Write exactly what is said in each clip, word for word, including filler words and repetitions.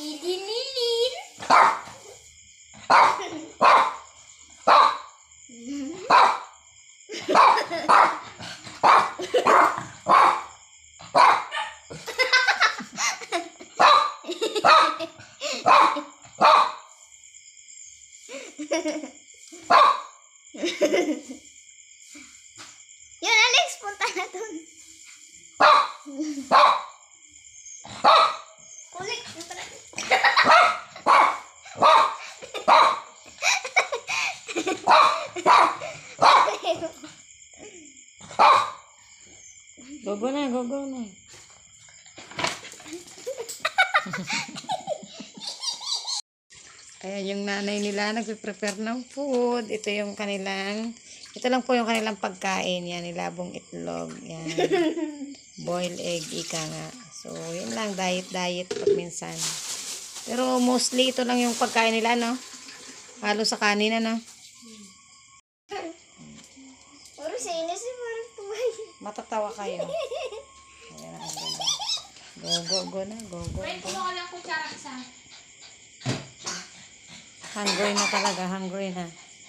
Idinilin. Yun, Alex, punta na dun. Kulik, punta na dun. Gogo na, gogo na. Ayan yung nanay nila, nagpe-prepare ng food. Ito yung kanilang, ito lang po yung kanilang pagkain. Yan, nilabong itlog. Yan. Boiled egg, ika nga. So, yun lang, diet-diet pag minsan. Pero mostly, ito lang yung pagkain nila, no? Halo sa kanin, no? Puro sa inis, parang tuway. Matatawa kayo. Ayan, ang ganda. Go, go, go na. Go, go, Wait, go. kuha ko lang kutsara isa. Hungry na talaga, hungry na.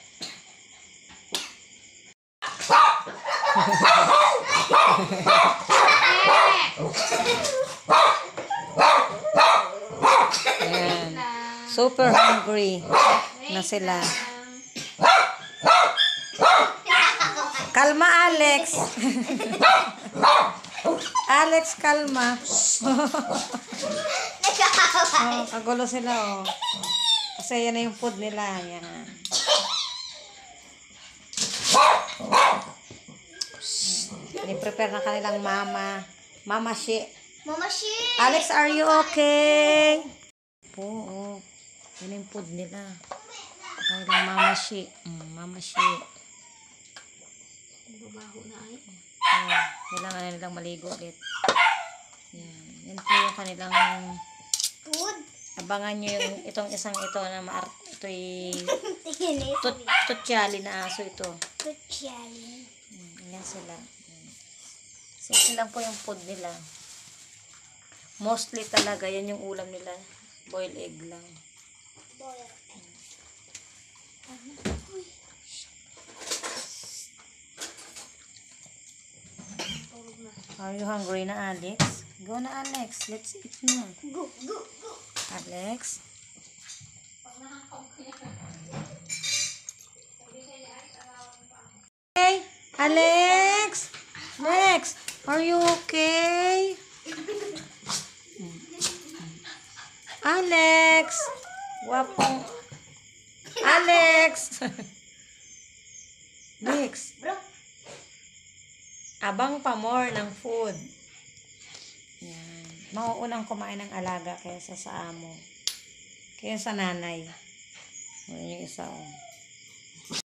Ayan. Super hungry na sila. Kalma, Alex. Alex, kalma. Oh, kagulo sila, oh. Kasi yan na yung food nila. Yan. Ni-prepare na kanilang mama. Mama shi. Mama shit. Alex, are you okay? Po, oh. Yan yung food nila. Kanilang mama shi. Mm, mama shi. Babaho na ay. Oh, kailangan na nilang maligo ulit. Yan. Yan po yung kanilang Food. abangan nyo yung itong isang ito na maar ito'y Tingin tut tutyali na aso ito. Kutsali. Hmm, yan sila. Hmm. Simple lang po yung food nila. Mostly talaga, yan yung ulam nila. Boiled egg lang. Are you hungry na, Alex? Go na, Alex. Let's eat na. Go, go, go. Alex? Hey, Alex? Alex, are you okay? Alex? Wapong. Alex? Alex? Bro. Abang pa more ng food. Yan. Mauunang kumain ng alaga kaysa sa amo. Kaya sa nanay. Yan yung isa, oh.